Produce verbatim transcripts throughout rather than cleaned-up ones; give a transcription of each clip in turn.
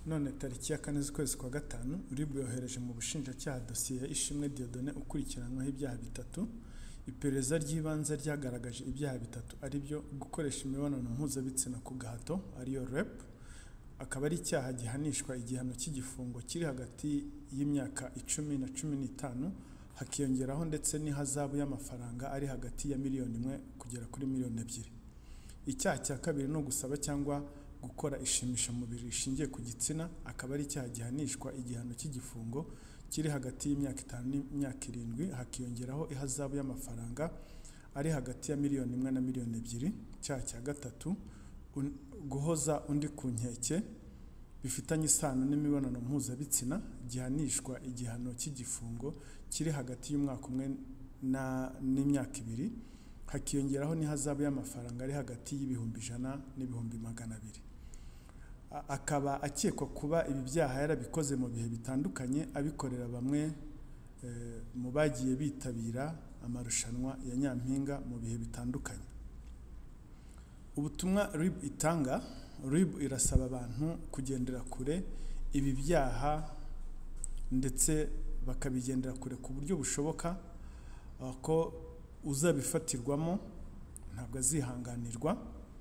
none tariki ya kane z'ukwezi kwa gatanu Rib yohereje mu bushinjacyaha dosiye Ishimwe Dieudonné ukurikiranweho ibyaha bitatu. Iperereza ry'ibanze ryagaragaje ibyaha bitatu ari byo gukoresha imibonano mpuzabitsina ku gahato ariyo rape, akaba ari icyaha gihanishwa igihano cy'igifungo kiri hagati y'imyaka icumi na cumi n'itanu, hakiyongeraho ndetse n'ihazabu y'amafaranga ari hagati ya miliyoni imwe kugera kuri miliyoni ebyiri. Icyaha cya kabiri no gusaba cyangwa gukora ishimisha mubiri rishingiye ku gitsina, akaba ari icyaha gihanishwa igihano cy'igifungo kiri hagati y'imyaka itanu n'imyaka irindwi, hakiyongeraho ihazabu y'amafaranga ari hagati ya miliyoni imwe na miliyoni ebyiri. Icyaha cya gatatu guhoza undi ku nkeke bifitanye isano n'imibonano mpuzabitsina, gihanishwa igihano cy'igifungo kiri hagati y'umwaka umwe n'imyaka ibiri, hakiyongeraho n'ihazabu y'amafaranga ari hagati y'ibihumbi ijana n'ibihumbi magana abiri. Akaba akekwa kuba ibi byaha yarabikoze mu bihe bitandukanye, abikorera bamwe mu bagiye bitabira amarushanwa ya Nyampinga mu bihe bitandukanye. Ubutumwa Rib itanga, Rib irasaba abantu kugendera kure ibi byaha ndetse bakabigendera kure ku buryo bushoboka, ko uzabifatirwamo ntabwo azihanganirwa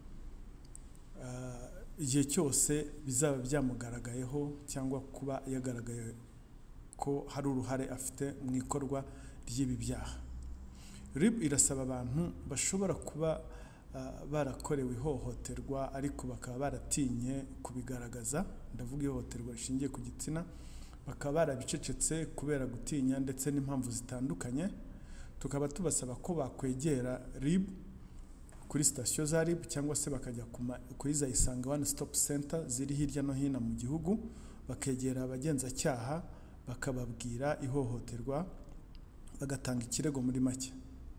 igihe cyose bizaba byamugaragayeho cyangwa kuba yagaragaye ko hari uruhare afite mu ikorwa ry'ibi byaha. Rib irasaba abantu bashobora kuba barakorewe ihohoterwa ariko bakaba baratinye kubigaragaza, ndavuga ihohoterwa rishingiye ku gitsina, bakaba barabicecetse kubera gutinya ndetse n'impamvu zitandukanye. Tukaba tubasaba ko bakwegera Rib kuri sitasiyo za Rib cyangwa se bakajya kuri za Isange One Stop Center ziri hirya no hino mu gihugu, bakegera abagenzacyaha bakababwira ihohoterwa, bagatanga ikirego muri make.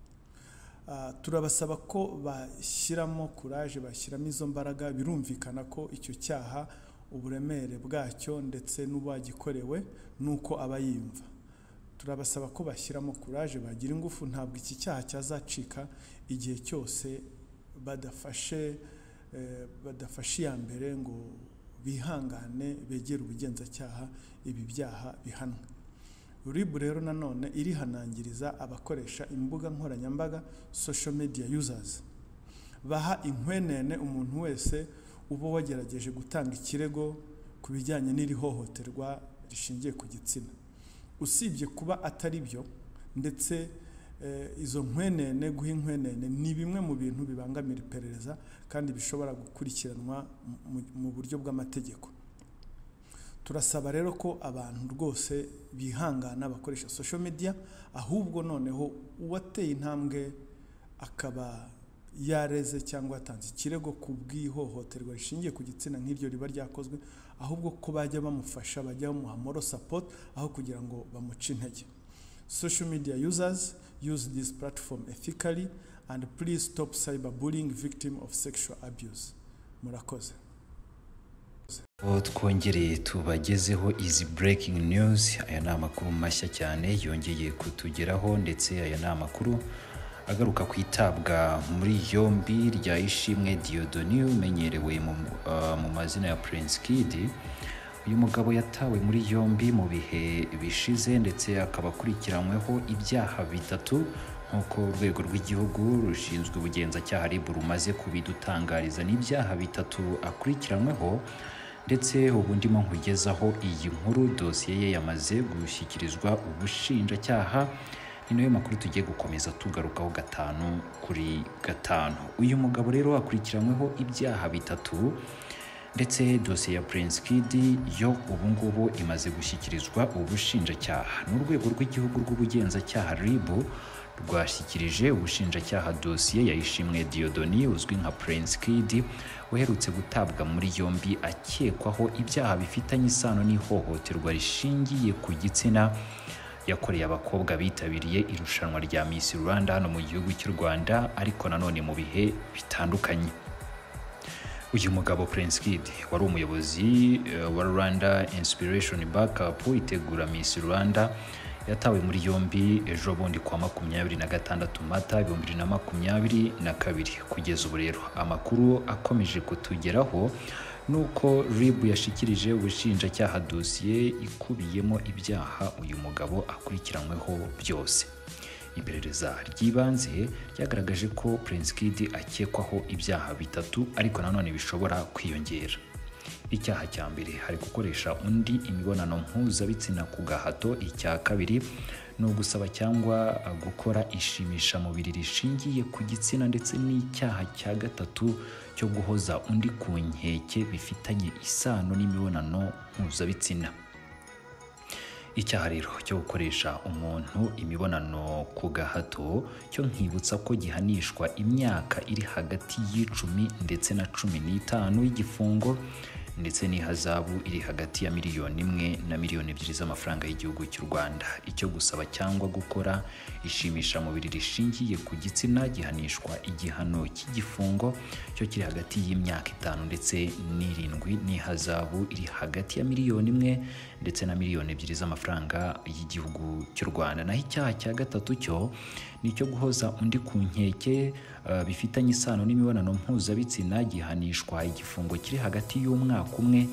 Uh, turabasaba ko bashyiramo courage, bashyiramo izo mbaraga. Birumvikana ko icyo cyaha uburemere bwacyo ndetse n'ubagikorewe nuko aba yiyumva. Turabasaba ko bashyiramo courage, bagira ingufu. Ntabwo iki cyaha cyazacika igihe cyose badafashe eh, badafashe ya mbere ngo bihangane begera ubugenzacyaha ibi byaha bihanwe. Rib rero nanone irihanangiriza abakoresha imbuga nkoranyambaga social media users, baha inkwenene umuntu wese uba wagerageje gutanga ikirego ku bijyanye n'iri hohoterwa rishingiye ku gitsina. Usibye kuba atari byo ndetse eh, izo nkwenene, guha inkwenene ni bimwe mu bintu bibangamira iperereza kandi bishobora gukurikiranwa mu buryo bw'amategeko. Turasaba rero ko abantu rwose bihangana bakoresha social media, ahubwo noneho uwateye intambwe akaba yareze cyangwa atanze ikirego ku bw'ihohoterwa rishingiye ku gitsina nk'iryo riba ryakozwe, ahubwo ko bajya bamufasha, bajya bamuha moral support aho kugira ngo bamuce intege. Social media users, use this platform ethically and please stop cyberbullying victim of sexual abuse. Murakoze. Twongereye tubagezeho izi breaking news. Aya ni amakuru mashya cyane yongeye kutugeraho, ndetse aya ni amakuru agaruka kwitabwa muri yombi rya Ishimwe Dieudonné umenyerewe mu, uh, mu mazina ya Prince Kid. Uyu mugabo yatawe muri yombi mu bihe bishize ndetse akaba akurikiranyweho ibyaha bitatu nkuko urwego rw'igihugu rushinzwe ubugenzacyaha Rib rumaze kubidutangariza. N'ibyaha bitatu akurikiranyweho, ndetse ubu ndimo nkugezaho iyi nkuru. Dosiye ye yamaze gushyikirizwa ubushinjacyaha. Ni nayo makuru tugiye gukomeza tugarukaho gatanu kuri gatanu. Uyu mugabo rero akurikiranyweho ibyaha bitatu, ndetse dosiye ya Prince Kid yo ubu ngubu imaze gushyikirizwa ubushinjacyaha. N'urwego rw'igihugu rw'ubugenzacyaha Rib rwashyikirije ubushinjacyaha dosiye ya Ishimwe Dieudonné uzwi nka Prince Kid, uherutse gutabwa muri yombi akekwaho ibyaha bifitanye isano n'ihohoterwa rishingiye ku gitsina yakoreye abakobwa bitabiriye irushanwa rya Miss Rwanda hano mu gihugu cy'u Rwanda, ariko nanone mu bihe bitandukanye. Uyu mugabo Prince Kid wari umuyobozi uh, wa Rwanda Inspiration Backup itegura Miss Rwanda, yatawe muri yombi ejo bundi kwa makumyabiri na gatandatu Mata ibihumbi na makumyabiri na kabiri. Kugeza ubu rero amakuru akomeje kutugeraho nuko R I B yashikirije ubushinjacyaha dosiye ikubiyemo ibyaha uyu mugabo akurikiranyweho byose. Iperereza ry'ibanze ryagaragaje ko Prince Kid akekwaho ibyaha bitatu ariko nanone bishobora kwiyongera. Icyaha cya mbere hari gukoresha undi imibonano mpuzabitsina ku gahato. Icya kabiri ni ugusaba cyangwa gukora ishimisha mubiri rishingiye ku gitsina, ndetse n'icyaha cya gatatu cyo guhoza undi ku nkeke bifitanye isano n'imibonano mpuzabitsina. Icyaha rero cyo gukoresha umuntu imibonano ku gahato cyo nkibutsa ko gihanishwa imyaka iri hagati y'icumi ndetse na cumi n'itanu y'igifungo, ndetse n'ihazabu iri hagati ya miliyoni imwe na miliyoni ebyiri z'amafaranga y'igihugu cy'u Rwanda. Icyo gusaba cyangwa gukora ishimisha mubiri rishingiye ku gitsina gihanishwa igihano cy'igifungo cyo kiri hagati y'imyaka itanu ndetse n'irindwi, n'ihazabu iri hagati ya miliyoni imwe ndetse na miliyoni ebyiri z'amafaranga y'igihugu cy'u Rwanda. Naho icyaha cya gatatu cyo nicyo guhoza undi ku nkeke uh, bifitanye isano n'imibonano mpuzabitsina gihanishwa igifungo kiri hagati y'umwaka umwe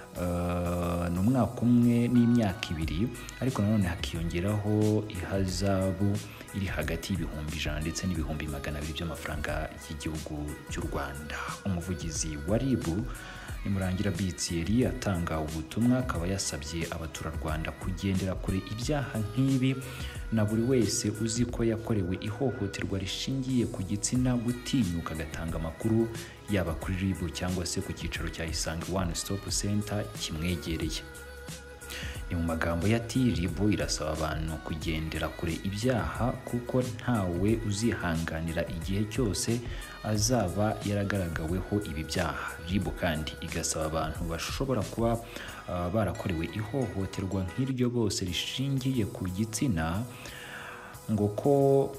uh, n'umwaka umwe n'imyaka ibiri, ariko nanone hakiyongeraho ihazabu iri hagati y'ibihumbi ijana ndetse n'ibihumbi magana abiri by'amafaranga y'igihugu cy'u Rwanda. Umuvugizi wa R I B Nimurangira Bitseri atanga ubutumwa, akaba yasabye abaturarwanda kugendera kure ibyaha nk'ibi, na buri wese uzi ko yakorewe ihohoterwa rishingiye ku gitsina gutinyuka agatanga amakuru yaba kuri R I B cyangwa se ku cyicaro cya Isange One Stop Center kimwegereye. Ni mu magambo yati R I B irasaba abantu kugendera kure ibyaha kuko ntawe uzihanganira igihe cyose azaba yaragaragaweho ibi byaha. R I B kandi igasaba abantu bashobora kuba uh, barakorewe ihohoterwa nk'iryo bose rishingiye ku gitsina ngo ko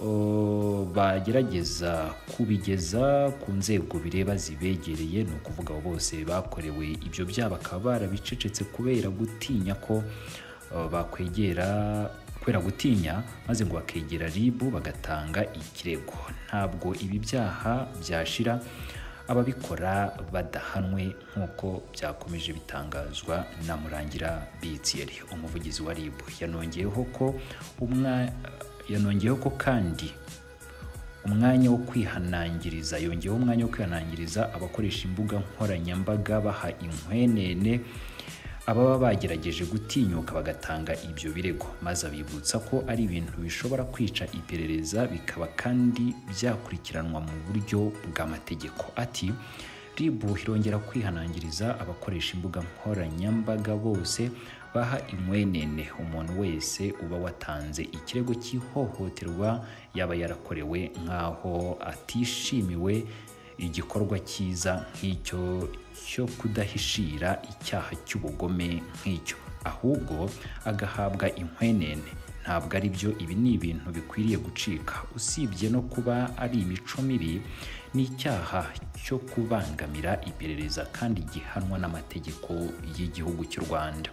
uh, bagerageza kubigeza ku nzego bireba zibegereye. Ni ukuvuga bose bakorewe ibyo byaha bakaba barabicecetse kubera gutinya ko uh, bakwegera kubera gutinya maze ngo bakegera R I B bagatanga ikirego. Ntabwo ibi byaha byashira ababikora badahanwe nk'uko byakomeje bitangazwa na Murangira Bitseri. Umuvugizi wa R I B yanongeyeho ko umwa yanongeyeho ko kandi umwanya wo kwihanangiriza yongeyeho umwanya wo kwihanangiriza abakoresha imbuga nkoranyambaga baha inkwenene ababa bagerageje gutinyuka bagatanga ibyo birego, maze abibutsa ko ari ibintu bishobora kwica iperereza bikaba kandi byakurikiranwa mu buryo bw'amategeko. Ati R I B irongera kwihanangiriza abakoresha imbuga nkoranyambaga bose baha inkwenene umuntu wese uba watanze ikirego cy'ihohoterwa yaba yarakorewe nk'aho atishimiwe igikorwa cyiza nk'icyo cyo kudahishira icyaha cy'ubugome nk'icyo, ahubwo agahabwa inkwenene. Ntabwo ari byo, ibi ni ibintu bikwiriye gucika. Usibye no kuba ari imico mibi, ni icyaha cyo kubangamira iperereza kandi gihanwa n'amategeko y'igihugu cy'u Rwanda.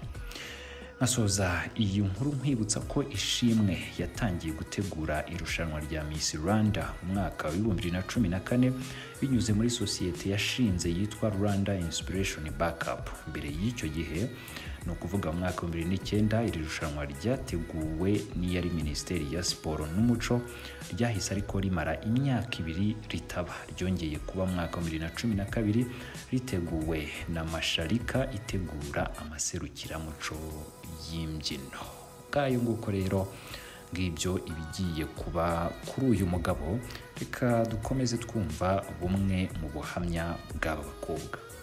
Nasoza iyi nkuru nkwibutsa ko Ishimwe yatangiye gutegura irushanwa rya Miss Rwanda mu mwaka wa bibiri na cumi na kane binyuze muri sosiyete yashinze yitwa Rwanda Inspiration Backup. Mbere y'icyo gihe, ni ukuvuga mu mwaka wa bibiri n'icyenda, iri rushanwa ryateguwe n'iyari Minisiteri ya Siporo n'Umuco, ryahise ariko rimara imyaka ibiri ritaba. Ryongeye kuba mu mwaka wa bibiri na cumi na kabiri riteguwe na Masharika itegura amaserukiramuco y'imbyino. Ngayo nguko rero ngibyo ibigiye kuba kuri uyu mugabo. Reka dukomeze twumva bumwe mu buhamya bw'aba bakobwa.